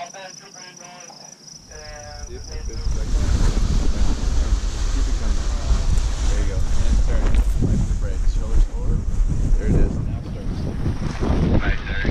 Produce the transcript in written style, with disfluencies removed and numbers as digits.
See if it goes like that. Keep it coming. There you go. And turn. Right on the brakes. Shoulders forward. There it is. Now start. Right there.